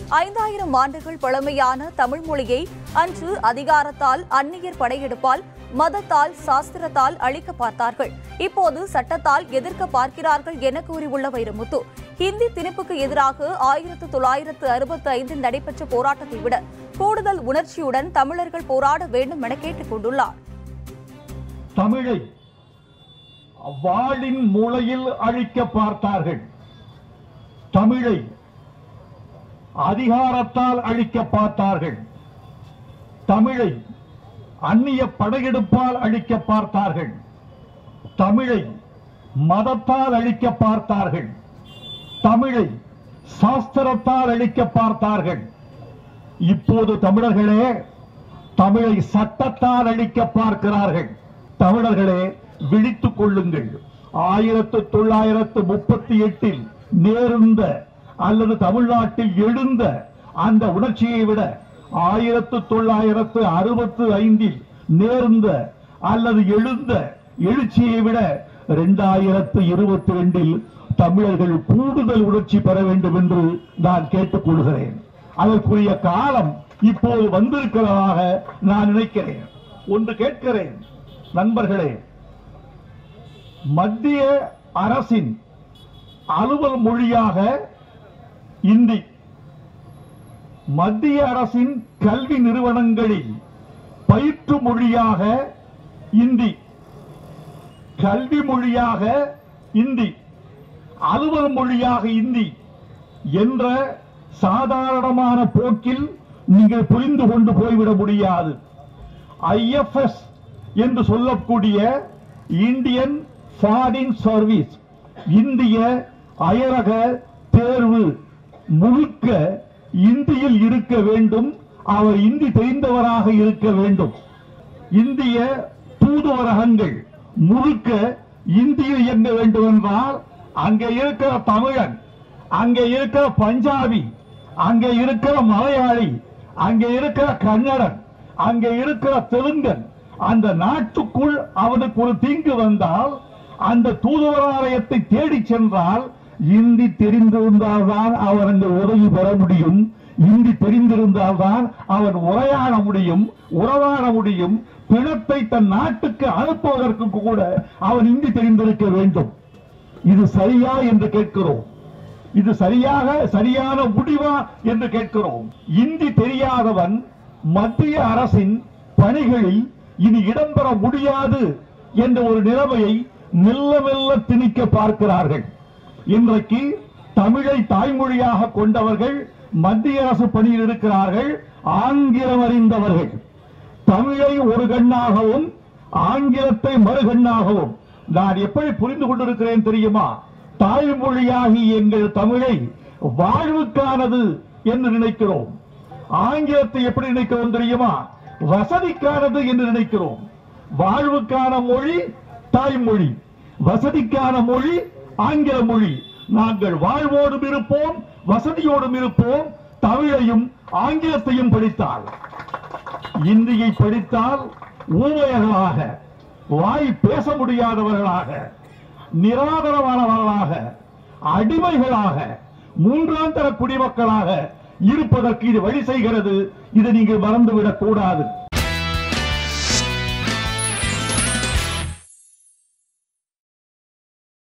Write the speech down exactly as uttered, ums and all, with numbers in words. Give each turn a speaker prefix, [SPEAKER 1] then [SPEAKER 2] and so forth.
[SPEAKER 1] ஐந்தாயிரம் ஆண்டுகள் பழமையான தமிழ் மொழியை அன்று அதிகாரத்தால், அந்நியர் படையெடுப்பால், மதத்தால், சாஸ்திரத்தால் அழிக்க பார்த்தார்கள். இப்போது சட்டத்தால் எதிர்க்க பார்க்கிறார்கள் என கூறியுள்ள வைரமுத்து, ஹிந்தி திணிப்புக்கு எதிராக ஆயிரத்து தொள்ளாயிரத்து அறுபத்தி ஐந்தில் நடைபெற்ற போராட்டத்தை விட கூடுதல் உணர்ச்சியுடன் தமிழர்கள் போராட வேண்டும் என கேட்டுக் கொண்டுள்ளார்.
[SPEAKER 2] தமிழை வாளின் மூலையில் அழிக்க பார்த்தார்கள். தமிழை அதிகாரத்தால் அழிக்க பார்த்தார்கள். தமிழை அந்நிய படையெடுப்பால் அழிக்க பார்த்தார்கள். தமிழை மதத்தால் அழிக்க பார்த்தார்கள். தமிழை சாஸ்திரத்தால் அழிக்க பார்த்தார்கள். இப்போது தமிழர்களே தமிழை சட்டத்தால் அழிக்க பார்க்கிறார்கள். தமிழர்களே விழித்துக் கொள்ளுங்கள். ஆயிரத்து தொள்ளாயிரத்து முப்பத்தி எட்டில் நேர்ந்த அல்லது தமிழ்நாட்டில் எழுந்த அந்த உணர்ச்சியை விட ஆயிரத்து தொள்ளாயிரத்து அறுபத்தி ஐந்தில் நேர்ந்த அல்லது எழுந்த எழுச்சியை விட இரண்டாயிரத்து இருபத்தி ரெண்டில் தமிழர்கள் கூடுதல் உணர்ச்சி பெற வேண்டும் என்று நான் கேட்டுக் கொள்கிறேன். அதற்குரிய காலம் இப்போது வந்திருக்கிறதாக நான் நினைக்கிறேன். ஒன்று கேட்கிறேன் நண்பர்களே, மத்திய அரசின் அலுவல் மொழியாக இந்தி, மத்திய அரசின் கல்வி நிறுவனங்களில் பயிற்று மொழியாக இந்தி, கல்வி மொழியாக இந்தி, அலுவல் மொழியாக இந்தி என்ற சாதாரணமான போக்கில் நீங்கள் புரிந்து கொண்டு போய்விட முடியாது. ஐ எஃப் எஸ் என்று சொல்லக்கூடிய இந்தியன் ஃபாரின் சர்வீஸ், இந்திய அயரக தேர்வு முழுக்க இந்தியில் இருக்க வேண்டும். அவர் இந்தி தெரிந்தவராக இருக்க வேண்டும். இந்திய தூதுவரகங்கள் முழுக்க இந்தியில் இயங்க வேண்டும் என்றால் அங்கே இருக்கிற தமிழன், அங்கே இருக்கிற பஞ்சாபி, அங்கே இருக்கிற மலையாளி, அங்கே இருக்கிற கன்னடன், அங்கே இருக்கிற தெலுங்கன், அந்த நாட்டுக்குள் அவனுக்கு ஒரு தீங்கு வந்தால் அந்த தூதுவராலயத்தை தேடி சென்றால் இந்தி தெரிந்திருந்தால்தான் அவன் அங்கு உதவி பெற முடியும். இந்தி தெரிந்திருந்தால்தான் அவன் உரையாட முடியும், உறவாட முடியும். பிணத்தை தன் நாட்டுக்கு அனுப்புவதற்கு கூட அவன் இந்தி தெரிந்திருக்க வேண்டும். இது சரியா என்று கேட்கிறோம். இது சரியாக சரியான முடிவா என்று கேட்கிறோம். இந்தி தெரியாதவன் மத்திய அரசின் பணிகளில் இனி இடம்பெற முடியாது என்ற ஒரு நிலைமையை மெல்ல மெல்ல திணிக்க பார்க்கிறார்கள். இன்றைக்கு தமிழை தாய்மொழியாக கொண்டவர்கள் மத்திய அரசு பணியில் இருக்கிறார்கள். ஆங்கிலம் அறிந்தவர்கள் தமிழை ஒரு கண்ணாகவும் ஆங்கிலத்தை மறுகண்ணாகவும் நான் எப்படி புரிந்து கொண்டிருக்கிறேன் தெரியுமா? தாய்மொழியாகி எங்கள் தமிழை வாழ்வுக்கானது என்று நினைக்கிறோம். ஆங்கிலத்தை எப்படி நினைக்கிறோம் தெரியுமா? வசதிக்கானது என்று நினைக்கிறோம். வாழ்வுக்கான மொழி தாய்மொழி, வசதிக்கான மொழி ஆங்கில மொழி. நாங்கள் வாழ்வோடும் இருப்போம், வசதியோடும் இருப்போம். தமிழையும் ஆங்கிலத்தையும் படித்தால், இந்தியை படித்தால் ஊமையர்களாக, வாய் பேச முடியாதவர்களாக, நிராதரவானவர்களாக, அடிமைகளாக, மூன்றாம் தர குடிமக்களாக இருப்பதற்கு இது வழி செய்கிறது. இதை நீங்கள் மறந்துவிடக் கூடாது.